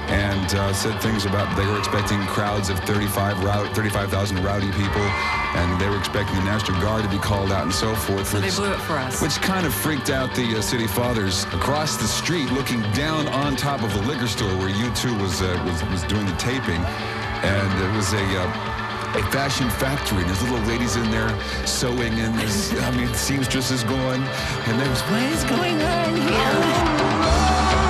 and said things about they were expecting crowds of 35,000 rowdy people, and they were expecting the National Guard to be called out and so forth. So they blew it for us. Which kind of freaked out the city fathers across the street, looking down on top of the liquor store where U2 was doing the taping, and it was a fashion factory, and there's little ladies in there sewing, and there's, I mean, seamstresses going, and there was, what is going on here?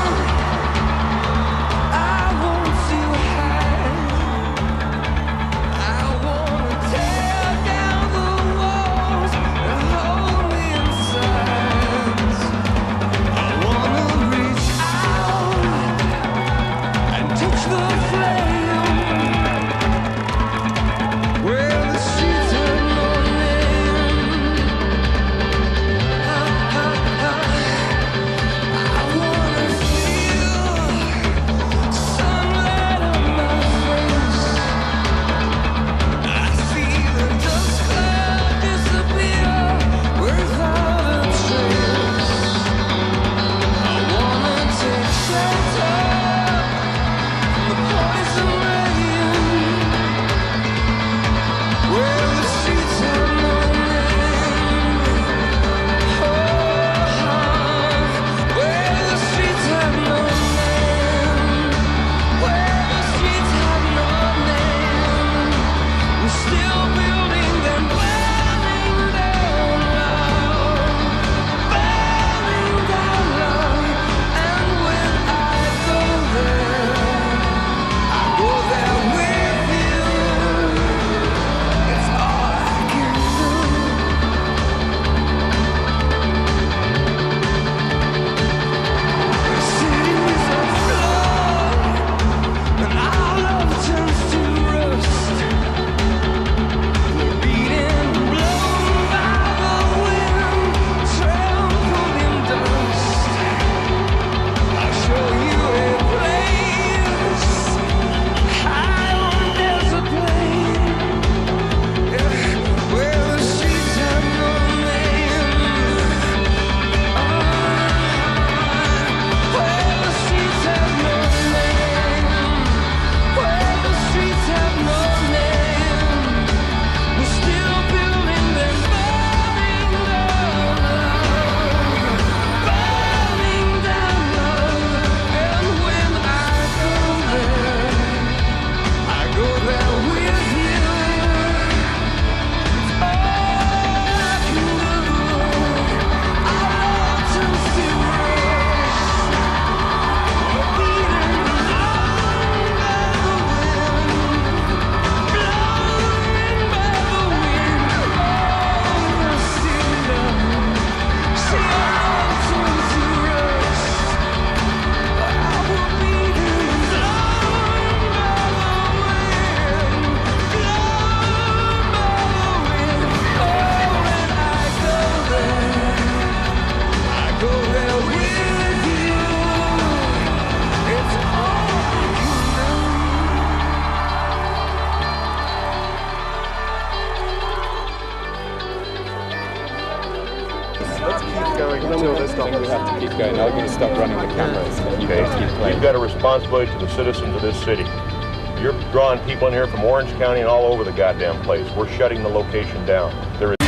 Let's keep going until they stop. We have to keep going. I'm going to stop running the cameras. You guys keep playing. You've got a responsibility to the citizens of this city. You're drawing people in here from Orange County and all over the goddamn place. We're shutting the location down. There is